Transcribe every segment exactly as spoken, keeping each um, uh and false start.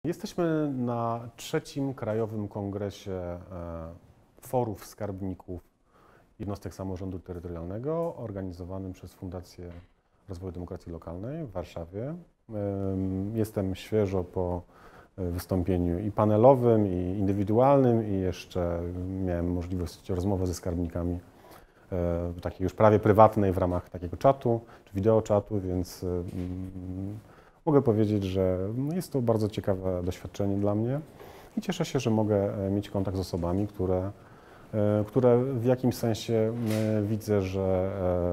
Jesteśmy na trzecim Krajowym Kongresie e, Forów Skarbników Jednostek Samorządu Terytorialnego organizowanym przez Fundację Rozwoju Demokracji Lokalnej w Warszawie. Jestem świeżo po wystąpieniu i panelowym, i indywidualnym, i jeszcze miałem możliwość rozmowy ze skarbnikami takiej już prawie prywatnej w ramach takiego czatu, czy wideoczatu, więc mogę powiedzieć, że jest to bardzo ciekawe doświadczenie dla mnie i cieszę się, że mogę mieć kontakt z osobami, które, które w jakimś sensie widzę, że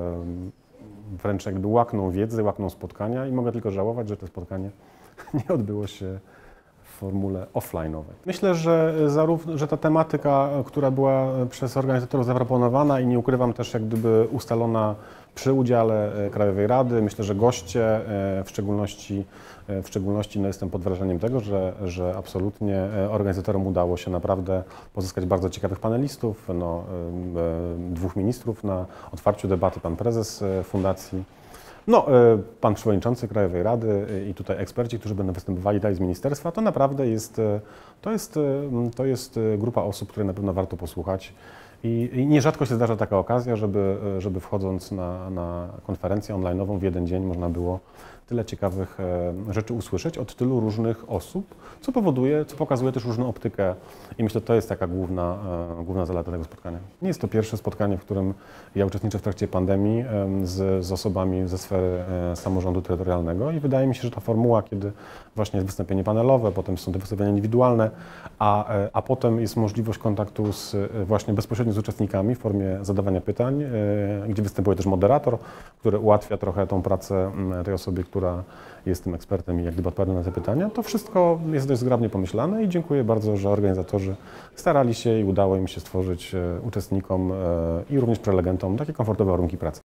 wręcz jakby łakną wiedzy, łakną spotkania i mogę tylko żałować, że to spotkanie nie odbyło się w formule offline'owej. Myślę, że, zarówno, że ta tematyka, która była przez organizatorów zaproponowana i nie ukrywam też jak gdyby ustalona przy udziale Krajowej Rady, myślę, że goście, w szczególności, w szczególności no jestem pod wrażeniem tego, że, że absolutnie organizatorom udało się naprawdę pozyskać bardzo ciekawych panelistów, no, dwóch ministrów na otwarciu debaty, pan prezes fundacji, no, pan przewodniczący Krajowej Rady i tutaj eksperci, którzy będą występowali tutaj z ministerstwa, to naprawdę jest, to jest, to jest grupa osób, której na pewno warto posłuchać. I, I nierzadko się zdarza taka okazja, żeby, żeby wchodząc na, na konferencję online'ową w jeden dzień można było tyle ciekawych rzeczy usłyszeć od tylu różnych osób, co powoduje, co pokazuje też różną optykę i myślę, że to jest taka główna, główna zaleta tego spotkania. Nie jest to pierwsze spotkanie, w którym ja uczestniczę w trakcie pandemii z, z osobami ze sfery samorządu terytorialnego i wydaje mi się, że ta formuła, kiedy właśnie jest wystąpienie panelowe, potem są te wystąpienia indywidualne, a, a potem jest możliwość kontaktu z, właśnie bezpośrednio z uczestnikami w formie zadawania pytań, gdzie występuje też moderator, który ułatwia trochę tą pracę tej osobie, która jest tym ekspertem i jak gdyby odpowiada na te pytania. To wszystko jest dość zgrabnie pomyślane i dziękuję bardzo, że organizatorzy starali się i udało im się stworzyć uczestnikom i również prelegentom takie komfortowe warunki pracy.